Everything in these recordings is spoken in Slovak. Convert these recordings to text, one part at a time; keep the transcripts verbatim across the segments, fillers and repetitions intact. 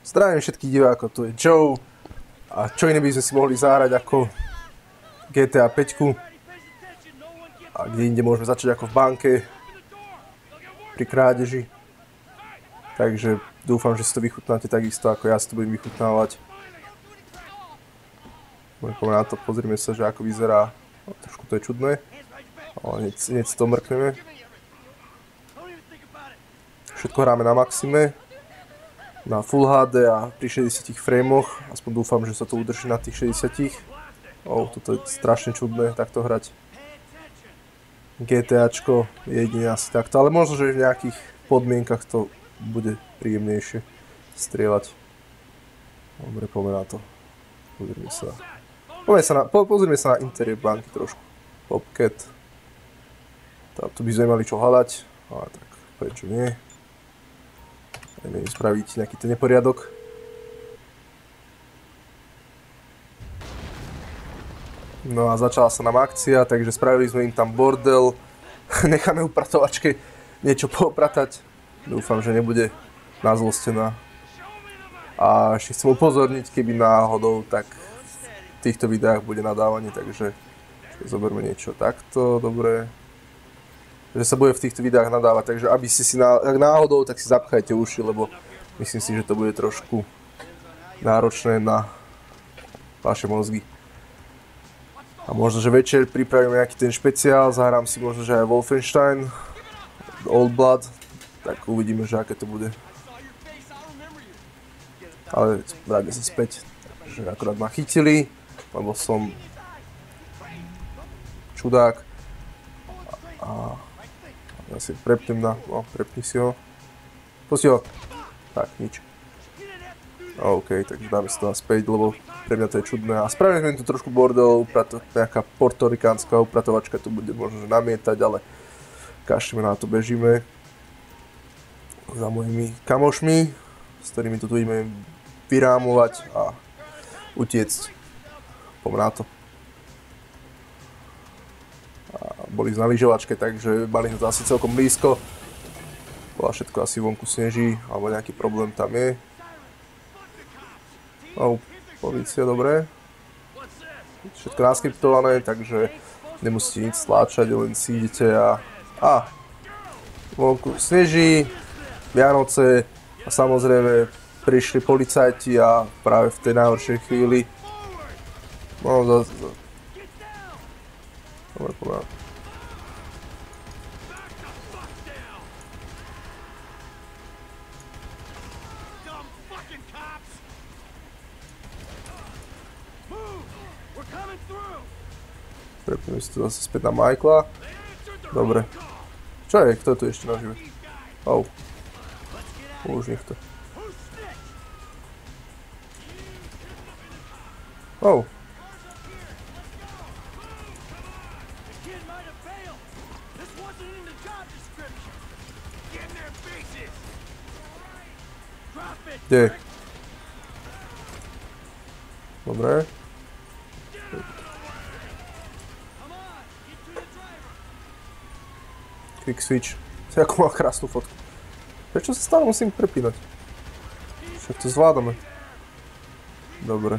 Zdravím všetkých divákov, tu je Joe. A čo iné by sme si mohli zahrať ako G T A päť. A kde inde môžeme začať ako v banke. Pri krádeži. Takže dúfam, že si to vychutnáte takisto, ako ja si to budem vychutnávať. Poďme na to, pozrime sa, že ako vyzerá. Trošku to je čudné. Ale hneď, hneď si to mrkneme. Všetko hráme na maxime. Na Full há dé a pri šesťdesiatich framoch. Aspoň dúfam, že sa to udrží na tých šesťdesiatich. Oh, toto je strašne čudné, takto hrať. GTAčko je jedine asi takto, ale možno, že v nejakých podmienkach to bude príjemnejšie strieľať. Dobre, poďme na to. Pozrime sa. Poďme sa na, po, pozrime sa na interiér banky trošku. Popcat. Tu by sme mali čo hľadať, ale tak prečo nie. Ideme spraviť nejaký ten neporiadok. No a začala sa nám akcia, takže spravili sme im tam bordel. Necháme upratovačke niečo popratať. Dúfam, že nebude nazlostená. A ešte chcem upozorniť, keby náhodou, tak v týchto videách bude nadávanie, takže zoberme niečo takto, dobre. Že sa bude v týchto videách nadávať, takže aby ste si ná, ak náhodou, tak si zapchajte uši, lebo myslím si, že to bude trošku náročné na vaše mozgy. A možno, že večer pripravím nejaký ten špeciál, zahrám si možno, že aj Wolfenstein, Old Blood, tak uvidíme, že aké to bude. Ale vráťme sa späť, takže akorát ma chytili, lebo som čudák. A ja si prepnem na, no, prepni si ho. Pusti ho. Tak, nič. OK, takže dáme si to naspäť, lebo pre mňa to je čudné. A spravili sme tu trošku bordel, uprato, nejaká portorikánska upratovačka tu bude možno namietať, ale kašleme na to, bežíme za mojimi kamošmi, s ktorými tu ideme vyrámovať a utiecť. Poďme na to. Boli na lyžovačke, takže mali sme to asi celkom blízko. Bola všetko asi vonku sneží, alebo nejaký problém tam je. No, polícia, dobre. Všetko naskriptované, takže nemusíte nič stláčať, len si idete a... A! Vonku sneží, Vianoce a samozrejme prišli policajti a práve v tej najhoršej chvíli... No, zase... Dobre, poďme. Prepneme si to zase späť na Michaela. Dobre. Čo je? Kto je tu ešte nažive? Oh. Už nech to. Oh. Kde? Dobre. Quick switch. Ako má krásnu fotku. Prečo sa stále musím prepínať? Však to zvládame. Dobre.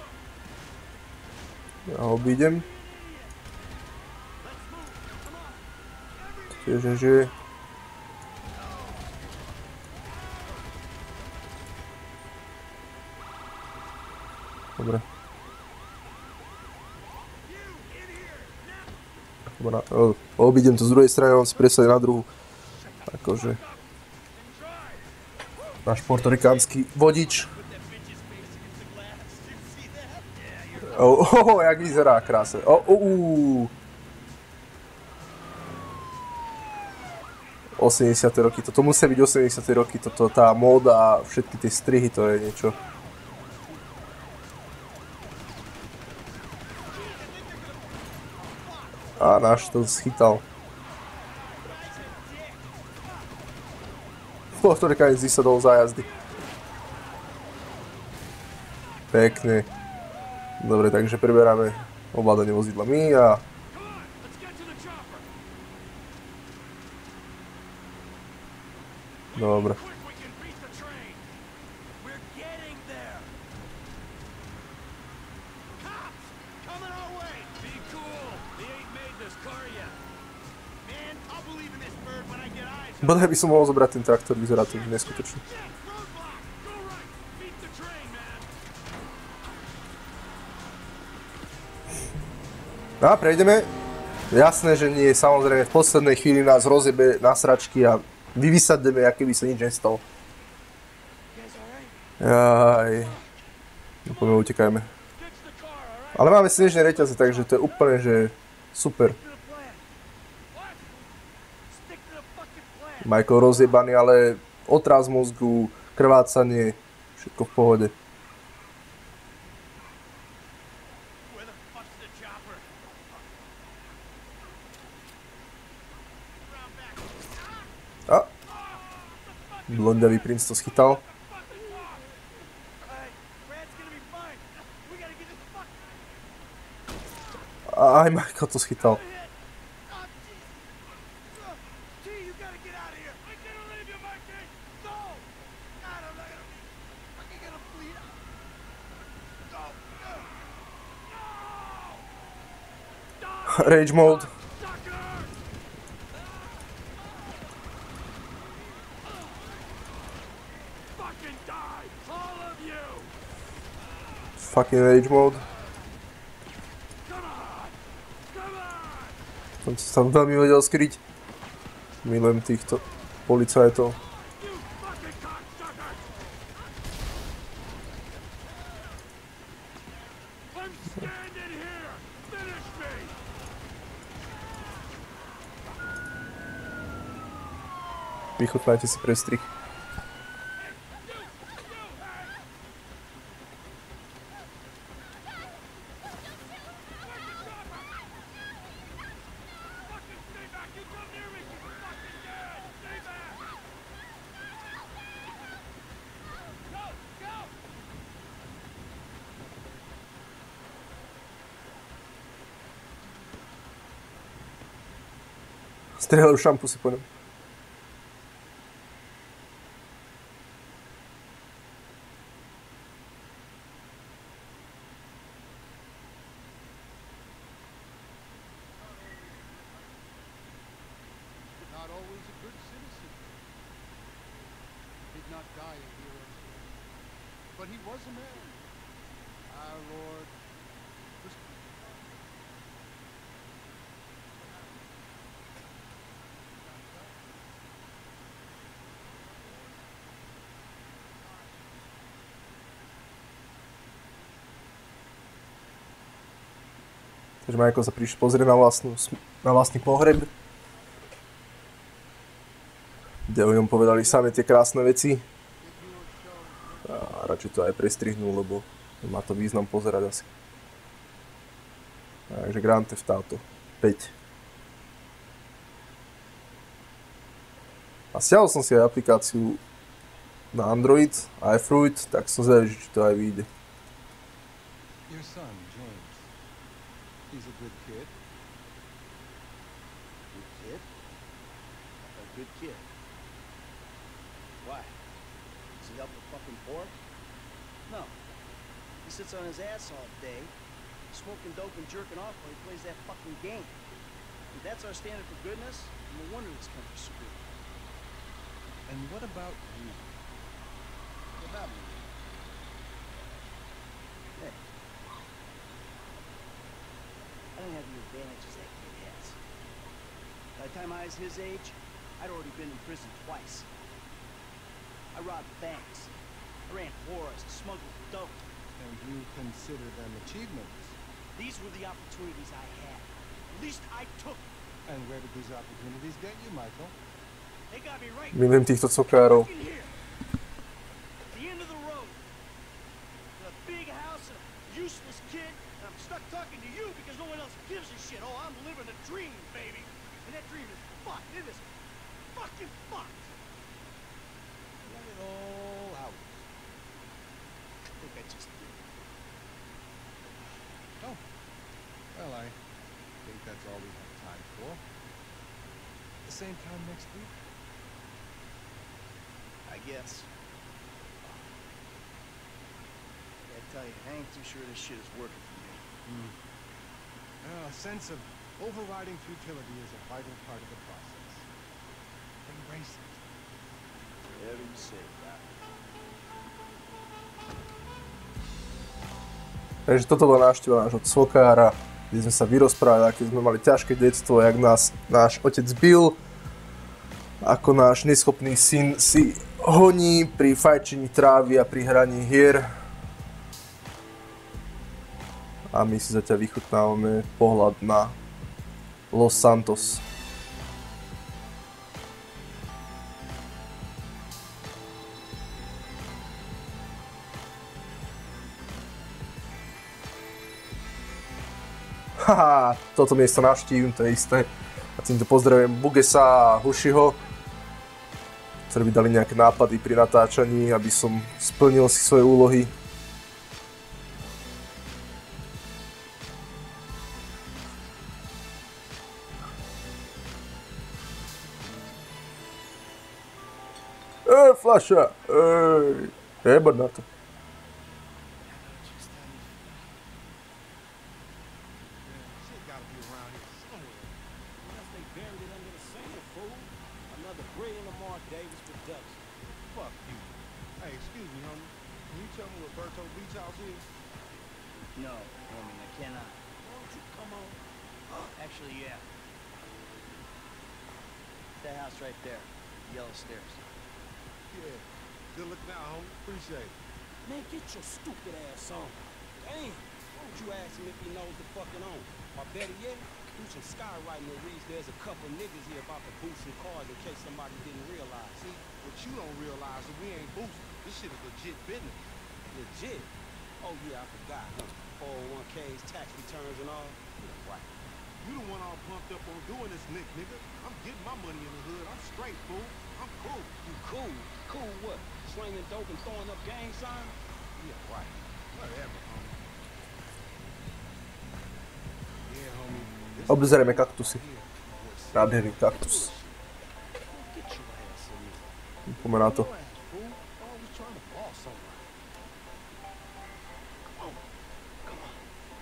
Ja ho obídem. Tiež nežije. Dobre. Obídem to z druhej strany, on si presadí na druhú. Akože... Náš portorikánsky vodič. Oh, oh, jak vyzerá krásne. Oh, uh. osemdesiate roky, toto musia byť osemdesiate roky, toto, tá móda a všetky tie strihy, to je niečo. A náš to schytal. Portorikánec vysadol za jazdy. Pekne. Dobre, takže preberáme ovládanie vozidla my a... Dobre. Bodaj by som mohol zobrať ten traktor, vyzerá to neskutočne. No a prejdeme. Jasné, že nie, samozrejme v poslednej chvíli nás rozjebe na sračky a vyvysadneme, aké by sa nič nestalo. Jaj. No poďme, utekajme. Ale máme snežné reťaze, takže to je úplne, že super. Michael rozjebaný, ale otráz mozgu, krvácanie, všetko v pohode. A blondiavý princ to schytal. A aj Michael to schytal. Rage mode. Fucking rage mode. Som sa veľmi vedel skryť. Milujem týchto policajtov. Vychutnajte si prestrih. Strieľajú šampu si poďme. Takže Michael sa prišiel pozrieť na, vlastnú, na vlastný pohreb, kde o ňom povedali same tie krásne veci. A radšej to aj prestrihnul, lebo má to význam pozerať asi. Takže Grand Theft Auto päť. A stiahol som si aj aplikáciu na Android a iFruit, tak som zvedavý, či to aj vyjde. Your son, James. He's a good kid. Good kid? A good kid. Why? Does he help the fucking poor? No. He sits on his ass all day, smoking dope and jerking off while he plays that fucking game. If that's our standard for goodness, no wonder this country's screwed. And what about you? What about me? Hey. I don't have the advantages that kid has. By the time I was his age, I'd already been in prison twice. I robbed banks. I ran whores, smuggled dope. And you consider them achievements? These were the opportunities I had. At least I took them. And where did these opportunities get you, Michael? They got me right Milujem týchto cukárov. here. The end of the road. A big house and a useless kid. And I'm stuck talking to you because no one else gives a shit. Oh, I'm living a dream, baby. And that dream is fucked. It is fucking fucked. Let it all out. I think I just did. Oh. Well, I think that's all we have time for. The same time next week? I guess. I tell you, I ain't too sure this shit is working for me. Hmm. Well, a sense of overriding futility is a vital part of the process. And racist. Whatever you say, Doc. Takže toto bola návšteva nášho cvokára, kde sme sa vyrozprávali, aké sme mali ťažké detstvo, jak nás náš otec bil, ako náš neschopný syn si honí pri fajčení trávy a pri hraní hier. A my si zatiaľ vychutnávame pohľad na Los Santos. Haha, toto miesto navštívim, to je isté. A týmto pozdravujem Bugesa a Hushiho, ktorí by dali nejaké nápady pri natáčaní, aby som splnil si svoje úlohy. Ej, fľaša! Ej, jebať na to. Shit gotta be around here somewhere. Unless they buried it under the sand, fool. Another brilliant Lamar Davis production. Fuck you. Hey, excuse me, homie. Can you tell me what Berto Beach House is? No, homie, I cannot. Won't you come on? Actually, yeah. That house right there. Yellow stairs. Yeah. Good looking out, homie. Appreciate it. Man, get your stupid ass on. Damn. Why don't you ask him if he knows the fucking on? Or better yet, do some skywriting that reads there's a couple niggas here about to boost some cars in case somebody didn't realize. See, what you don't realize is we ain't boosting. This shit is legit business. Legit. Oh yeah, I forgot, huh? four oh one K's, tax returns and all. Yeah, right. You the one all pumped up on doing this, Nick, nigga. I'm getting my money in the hood. I'm straight, fool. I'm cool. You cool? Cool what? Slinging dope and throwing up gang signs? Yeah, right. Whatever, homie. Yeah, homie. This Obzerajme kaktusy. here was Nádherný kaktus. Get your ass in here. Poďme na to. Your ass, fool. Always trying to boss somebody. Come on. Come on.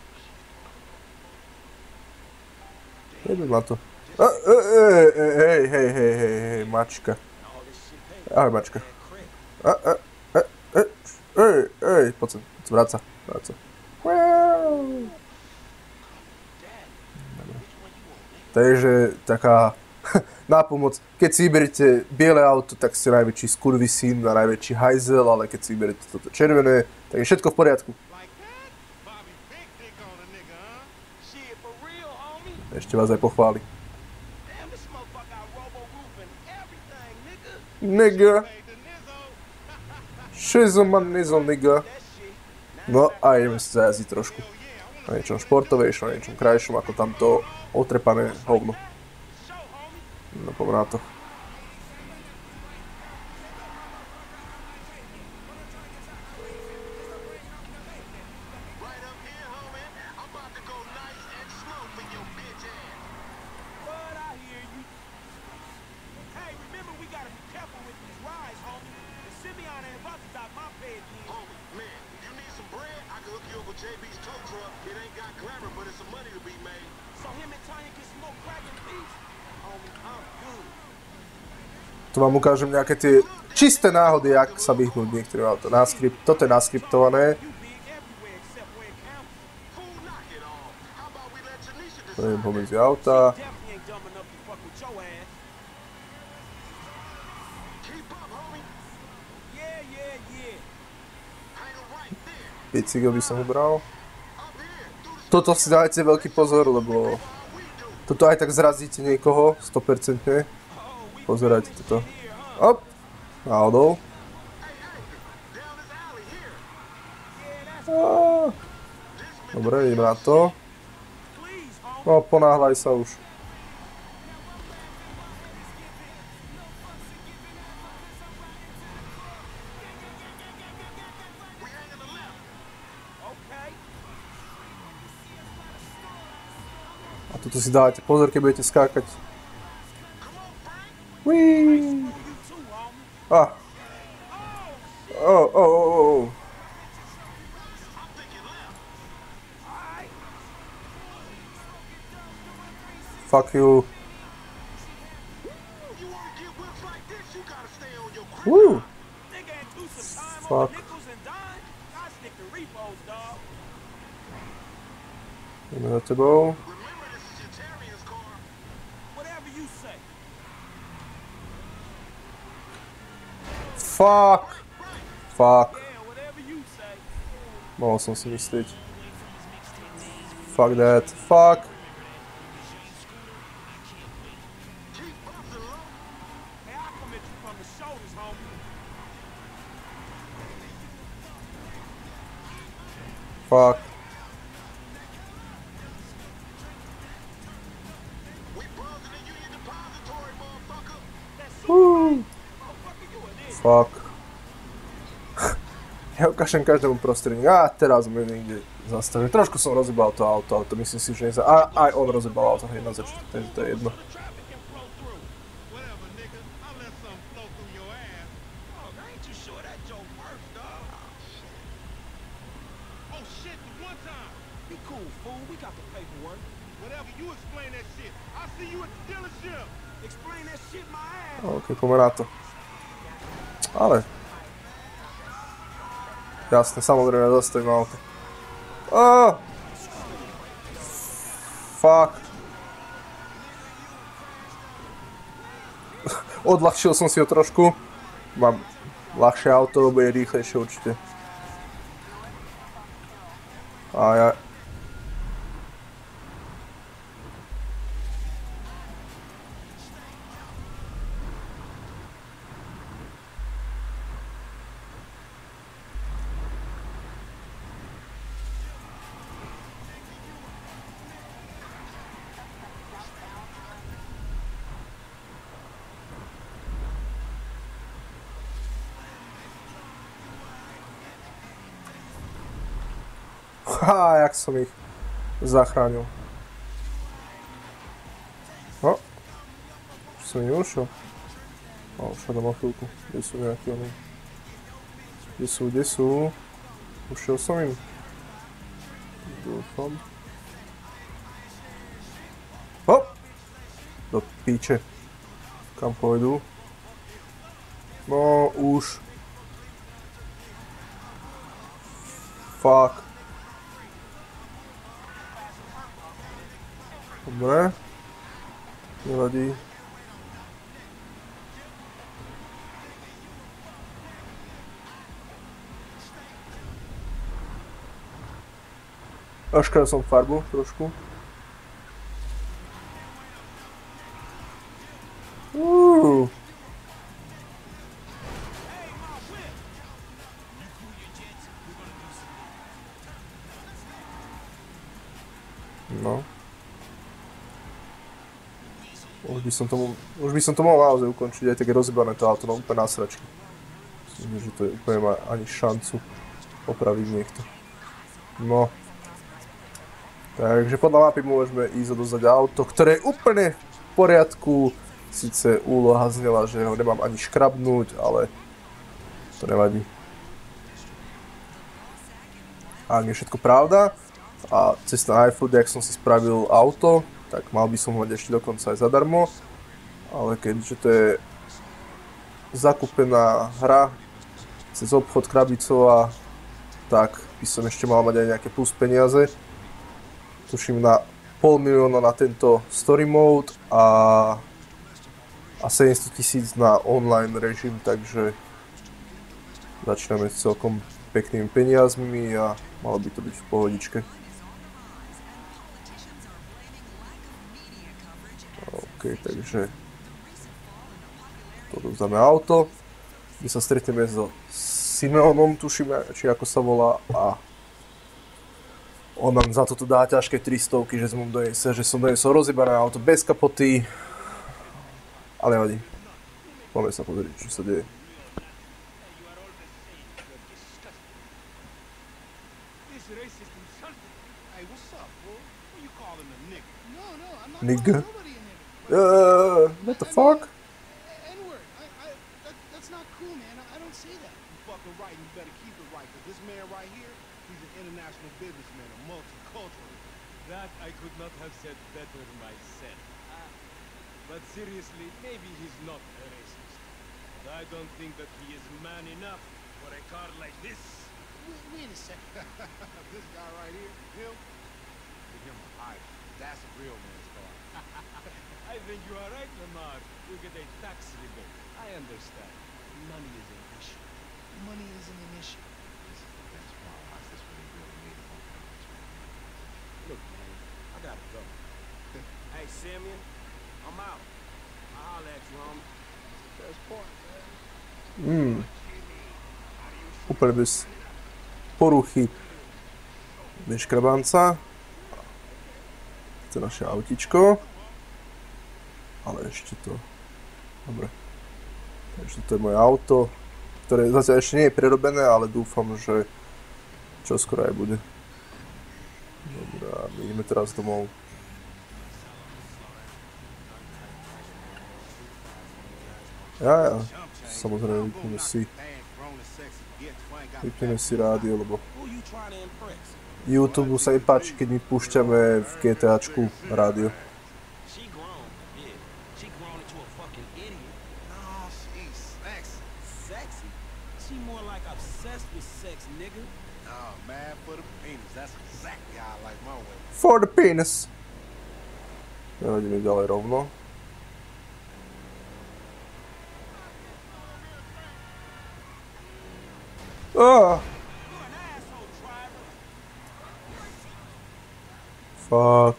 Jedem na to. Ej, ej, ej, hej, hej, hej, hej, mačka. All this shit paid. Ahoj, mačka. That credit. Ej, ej, ej, ej, ej, ej, poď sem, poď sem, vráť sa, vráť sa. Wow. Takže taká nápomoc, keď si vyberiete biele auto, tak ste najväčší skurvisín a najväčší hajzel, ale keď si vyberiete toto červené, tak je všetko v poriadku. like that? Bobby big dick on a nigga, huh? Shit, for real, homie? Ešte vás aj pochváli. Damn, this motherfucker got robo-roof and everything, nigga. Nigga, Hey, the Nizzo. šizoman nizo, nigga. That shit. No a ideme si zajazdiť trošku. Hell yeah, I wanna Na niečom športovejšom, na niečom krajšom, ako tamto otrepané hovno. show, homie. No poďme na to. Right up here, homie. I'm about to go nice and slow for your bitch ass. But I hear you. Hey, remember we gotta be careful with these rides, homie. The Simeon ain't about to stop my bed again. Homie, man, if you need some bread, I can hook you up with J B's tow truck. It ain't got glamour, but it's some money to be made. So him and Tanya can smoke crack in peace? Homie, I'm good. Tu vám ukážem nejaké tie čisté náhody, jak sa vyhnúť niektorým auto. Naskript, toto je naskriptované. You big everywhere except where it counts. Fool, knock it off. How about we let Janisha To je decide? pomedzi auta. Definitely ain't dumb enough to fuck with your ass. Keep up, homie. Yeah, yeah, yeah. Hang right there. Bicykel by som ubral. Up here. Do the Toto si dajte veľký pozor, lebo how we do. toto aj tak zrazíte niekoho, sto percent. Oh, we Pozerajte really toto. shit here, huh? Hop, náhodou. Hey, hey, down this alley here. Á, dobre, ideme na to. Please, homie. No, ponáhľaj sa už. We hanging the left. Okay. A toto si dávate pozor, keď budete skákať. Come on, Frank. Whee! You too, homie. Ah. Oh, oh, oh, oh. I'm thinking left. Alright. Fuck you. You wanna get whipped like Ideme za tebou. Fuck! Fuck. Mohol som si myslieť. Fuck that. Fuck. Fuck. Woo. Fuck. Ja ukážem každému prostredníku. Á, teraz sme niekde zastavili. Trošku som rozjebal to auto, ale to myslím si, že neza... A aj on rozjebal auto hneď na začiatku, takže to je jedno. OK, poďme na to. Ale... Jasne, samozrejme, zastavím auto. Aaaa! Fuck. Odľahčil som si ho trošku. Mám ľahšie auto, bude rýchlejšie určite. A ja... Haha, jak som ich zachránil. No. Už som im ušiel. O, už hľadám o chvíľku. Kde sú nejakí oni? Kde sú, kde sú? Ušiel som im. Dúfam. Hop! Do píče. Kam pôjdu? No, už. Fuck. Dobre. Nevadí. Oškral som farbu trošku. Uuu. No. Už by som tomu, už by som to mohol naozaj ukončiť, aj také rozjebané to auto, no úplne na sračky. Myslím, že to je úplne má ani šancu opraviť niekto. No. Takže podľa mapy môžeme ísť odovzdať auto, ktoré je úplne v poriadku. Sice úloha znela, že ho nemám ani škrabnúť, ale to nevadí. A ak je všetko pravda, a cez ten iFood, jak som si spravil auto, tak mal by som ho mať ešte dokonca aj zadarmo, ale keďže to je zakúpená hra cez obchod krabicová, tak by som ešte mal mať aj nejaké plus peniaze. Tuším na pol milióna na tento story mode a, a sedemsto tisíc na online režim, takže začíname s celkom peknými peniazmi a malo by to byť v pohodičke. OK, takže odovzdáme auto, my sa stretneme so Simeonom, tuším, či ako sa volá, a on nám za toto dá ťažké tristovky, že som mu donesol, že som donesol rozjebané auto bez kapoty, ale nevadí. Poďme sa pozrieť, čo sa deje. Nigga. Uh, what the fuck? N-word. I, I, that, that's not cool, man. I, I don't say that. You fucking right, and you better keep it right, because this man right here, he's an international businessman, a multicultural. That I could not have said better myself. But seriously, maybe he's not a racist. But I don't think that he is man enough for a car like this. Wait, wait a a second. This guy right here, him, give him a high. That's a real man's car. I think you are right, Lamar. You get a tax rebate. I understand. Money is an issue. Money isn't an issue. That's why. Watch this when he really need it. Look, man, I gotta go. Hey, Simeon, I'm out. I'll holler at you, homie. Best part, man. Mm. Úplne bez poruchy. Neškrabanca. To je naše autičko. Ale ešte to... Dobre. Takže to je moje auto, ktoré zatiaľ ešte nie je prerobené, ale dúfam, že čoskoro aj bude. Dobre, a my ideme teraz domov. Ja, ja. Samozrejme, vypneme si... Vypneme si rádio, lebo... YouTube sa im páči, keď my púšťame v GTAčku rádio. For the penis. Ja ideme ďalej rovno. Ah! Fuck.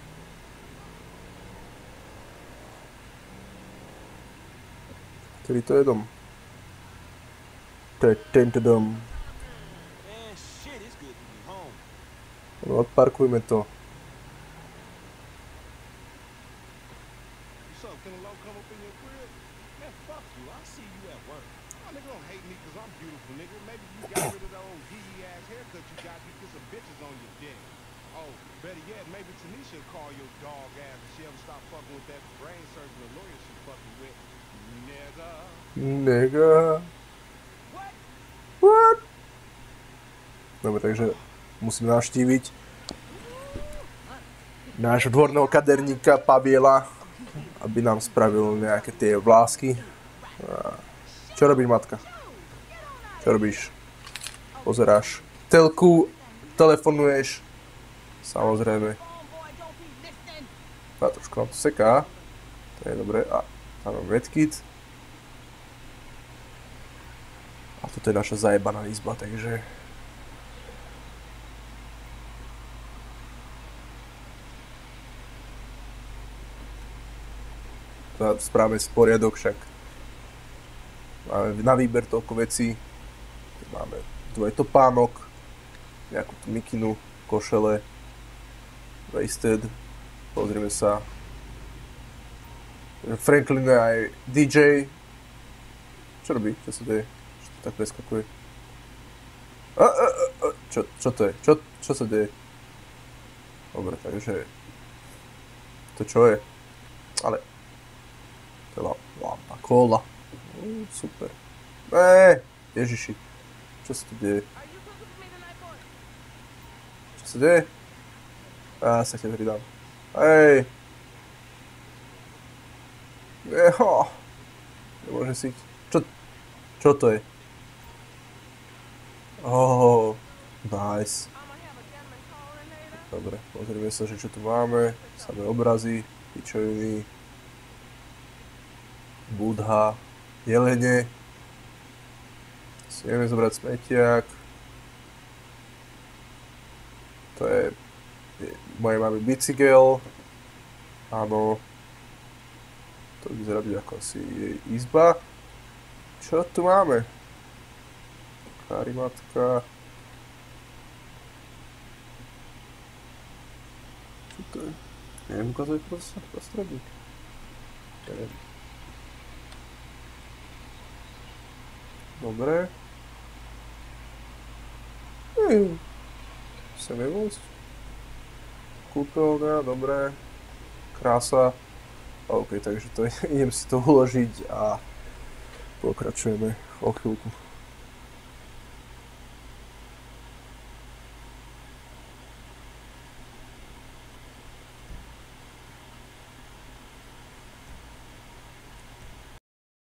Ktorý to je dom? To je tento dom. No, odparkujme to. Nigga. What? Dobre, takže musíme navštíviť nášho dvorného kaderníka Paviela, aby nám spravil nejaké tie vlásky. Čo robíš, matka? Čo robíš? Pozeráš telku, telefonuješ. Samozrejme. A trošku nám to seká. To je dobré. A tam mám medkit. A toto je naša zajebaná izba, takže... Správame si poriadok však. Máme na výber toľko vecí. Máme dvoj topánok, nejakú tú mikinu, košele, wasted. Pozrieme sa. Franklin je aj dý džej. Čo robí? Čo sa deje? Čo to tak preskakuje? A, a, a, čo, čo to je? Čo, čo sa deje? Dobre, takže... To čo je? Ale... To je lampa kola. Mm, super. Eee, ježiši. Čo sa tu deje? Čo sa deje? Á, sa ťa pridám. Hej. Eho. Nemôžem si... Čo... Čo to je? Oh, nice. Dobre, pozrieme sa, že čo tu máme. Samé obrazy, pičoviny. Budha, jelene. Si vieme zobrať smetiak. To je... Moje máme bicykel. Áno. To vyzerá byť ako asi jej izba. Čo tu máme? Karimatka. Čo to je? Neviem ukázať prostredník. Neviem. Dobre. Hm. Chceme vôjsť. Kúpeľňa, dobre. Krása. OK, takže to idem si to uložiť a pokračujeme o chvíľku.